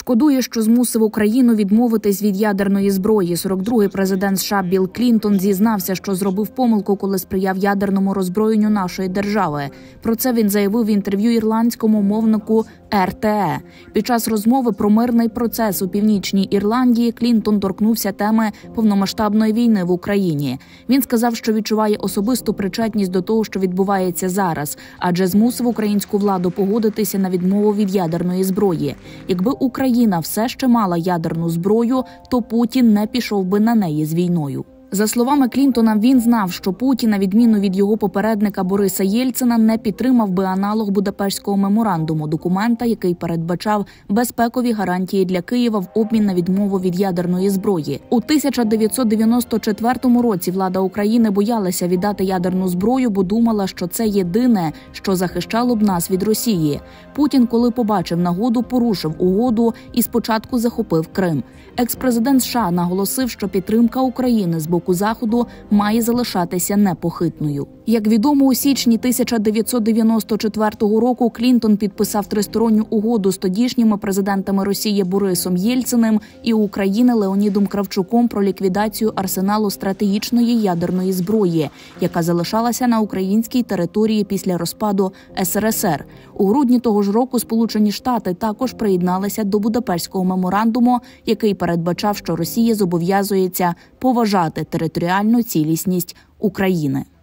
Шкодує, що змусив Україну відмовитись від ядерної зброї. 42-й президент США Білл Клінтон зізнався, що зробив помилку, коли сприяв ядерному роззброєнню нашої держави. Про це він заявив в інтерв'ю ірландському мовнику РТЕ. Під час розмови про мирний процес у Північній Ірландії Клінтон торкнувся теми повномасштабної війни в Україні. Він сказав, що відчуває особисту причетність до того, що відбувається зараз, адже змусив українську владу погодитися на відмову від ядерної зброї. Якби Україна все ще мала ядерну зброю, то Путін не пішов би на неї з війною. За словами Клінтона, він знав, що Путін, на відміну від його попередника Бориса Єльцина, не підтримав би аналог Будапештського меморандуму, документа, який передбачав безпекові гарантії для Києва в обмін на відмову від ядерної зброї. У 1994 році влада України боялася віддати ядерну зброю, бо думала, що це єдине, що захищало б нас від Росії. Путін, коли побачив нагоду, порушив угоду і спочатку захопив Крим. Екс-президент США наголосив, що підтримка України з боку Заходу має залишатися непохитною. Як відомо, у січні 1994 року Клінтон підписав тристоронню угоду з тодішніми президентами Росії Борисом Єльциним і України Леонідом Кравчуком про ліквідацію арсеналу стратегічної ядерної зброї, яка залишалася на українській території після розпаду СРСР. У грудні того ж року Сполучені Штати також приєдналися до Будапештського меморандуму, який передбачав, що Росія зобов'язується поважати територіальну цілісність України.